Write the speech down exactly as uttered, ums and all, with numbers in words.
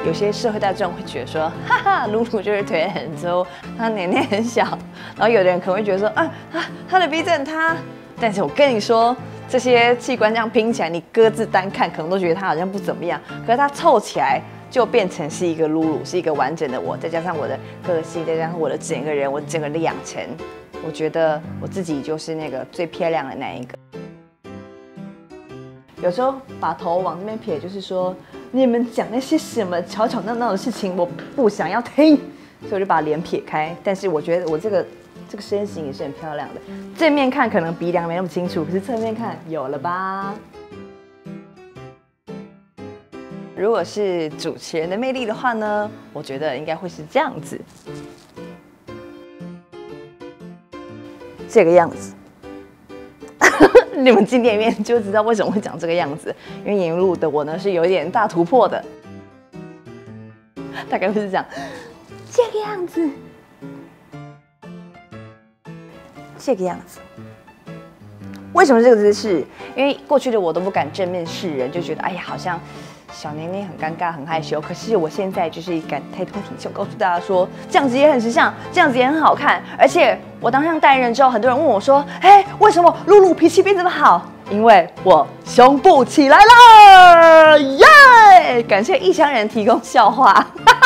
有些社会大众会觉得说，哈哈，露露就是腿很粗，她年龄很小。然后有的人可能会觉得说，啊，她她的鼻子很塌。但是我跟你说，这些器官这样拼起来，你各自单看可能都觉得它好像不怎么样，可是它凑起来就变成是一个露露，是一个完整的我，再加上我的个性，再加上我的整个人，我整个的养成，我觉得我自己就是那个最漂亮的那一个。有时候把头往那边撇，就是说你们讲那些什么吵吵闹闹的事情，我不想要听，所以我就把脸撇开。但是我觉得我这个这个身形也是很漂亮的，正面看可能鼻梁没那么清楚，可是侧面看有了吧？如果是主持人的魅力的话呢，我觉得应该会是这样子，这个样子。你们进电影院就知道为什么会长这个样子，因为沿路的我呢是有一点大突破的，大概会是这样，这个样子，这个样子。为什么这个姿势？因为过去的我都不敢正面示人，就觉得哎呀，好像小年龄很尴尬、很害羞。可是我现在就是敢抬头挺胸，告诉大家说，这样子也很时尚，这样子也很好看。而且我当上代言人之后，很多人问我说：“哎，为什么露露脾气变这么好？”因为我胸部起来了，耶！感谢异乡人提供笑话。